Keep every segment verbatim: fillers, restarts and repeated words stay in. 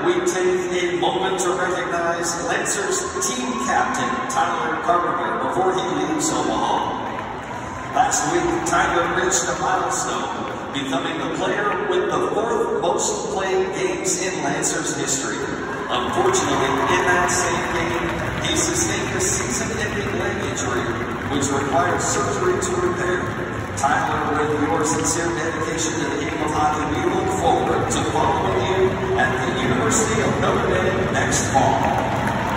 we take a moment to recognize Lancers team captain Tyler Carpenter before he leaves Omaha. Last week, Tyler reached a milestone, becoming the player with the fourth most played games in Lancers history. Unfortunately, in that same game, he sustained a season-ending leg injury, which required surgery to repair. Tyler, with your sincere dedication to the game of hockey, we look forward to following you at the University of Notre Dame next fall.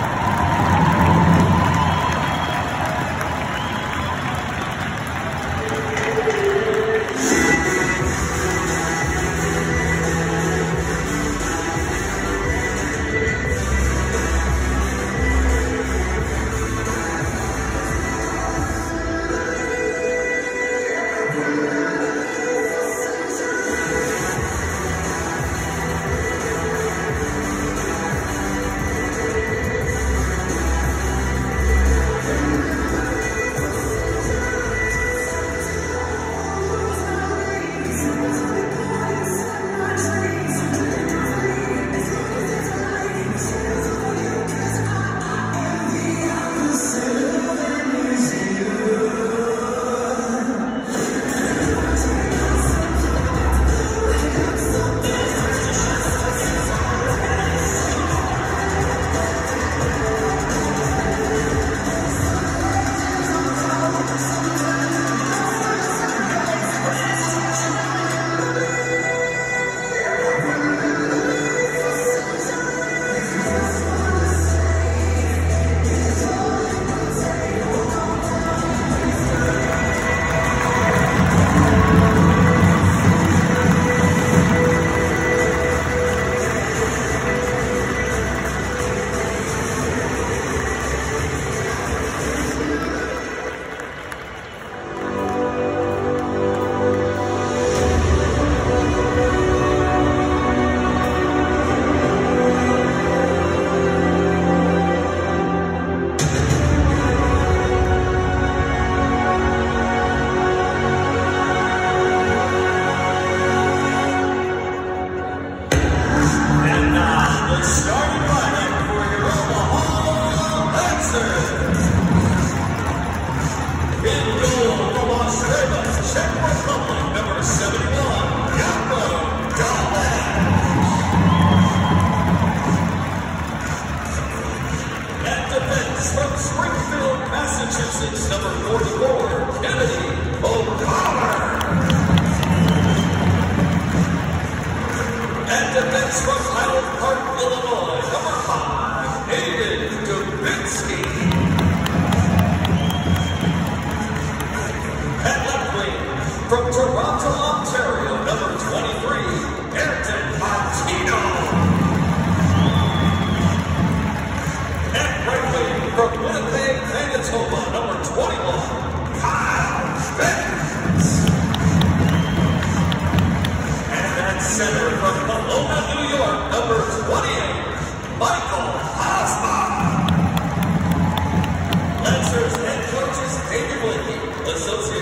Starting lineup for your Omaha Lancers. In goal from Australia, Czech Republic, number seventy-one, Jaco Dalek. At defense from Springfield, Massachusetts, number forty-four, Kennedy O'Connor. At defense from Highland Park, Illinois, number five, David Dubinsky. At left wing from Toronto, Ontario, number twenty-three, Ayrton Martino. At right wing from Winnipeg, Manitoba, number twenty-one, Kyle Spence. And at center from Omaha, New York, number twenty-eight, Michael Hosma. Lancers head coaches David Blakey, associate